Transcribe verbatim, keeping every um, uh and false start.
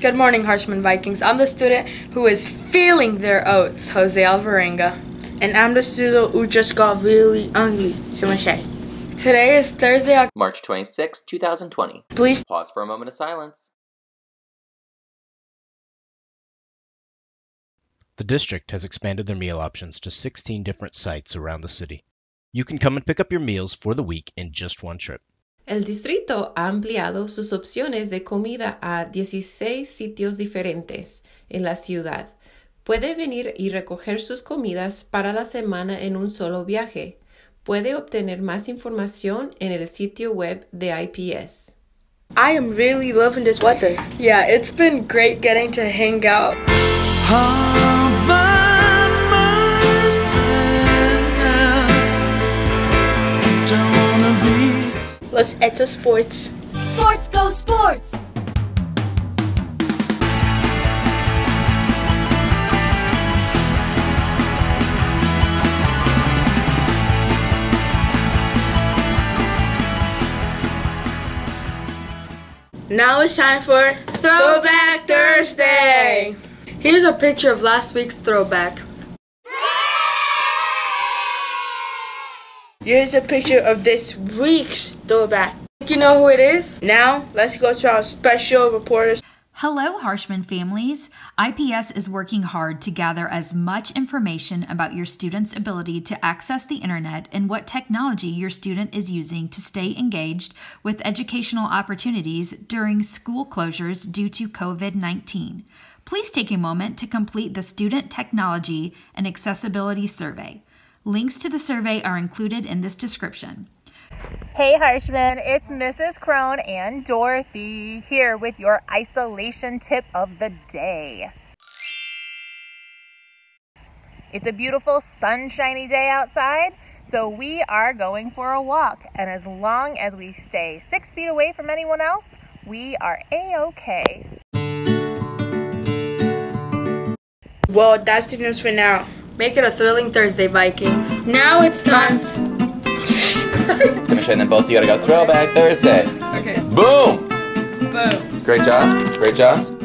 Good morning, Harshman Vikings. I'm the student who is feeling their oats, Jose Alvarenga. And I'm the student who just got really hungry, Timothy. Today is Thursday, March twenty-sixth, two thousand twenty. Please Pause for a moment of silence. The district has expanded their meal options to sixteen different sites around the city. You can come and pick up your meals for the week in just one trip. El distrito ha ampliado sus opciones de comida a dieciséis sitios diferentes en la ciudad. Puede venir y recoger sus comidas para la semana en un solo viaje. Puede obtener más información en el sitio web de I P S. I am really loving this weather. Yeah, it's been great getting to hang out. Let's head to sports. Sports go sports! Now it's time for Throwback Thursday. Here's a picture of last week's throwback. Here's a picture of this week's throwback. You know who it is? Now, let's go to our special reporters. Hello, Harshman families. I P S is working hard to gather as much information about your students' ability to access the internet and what technology your student is using to stay engaged with educational opportunities during school closures due to COVID nineteen. Please take a moment to complete the Student Technology and Accessibility Survey. Links to the survey are included in this description. Hey Harshman, it's Missus Crone and Dorothy here with your isolation tip of the day. It's a beautiful sunshiny day outside, so we are going for a walk. And as long as we stay six feet away from anyone else, we are A-okay. Well, that's the news for now. Make it a thrilling Thursday, Vikings. Now it's time. Finish it, and then both of you gotta go Throwback Thursday. Okay. Boom! Boom. Great job. Great job.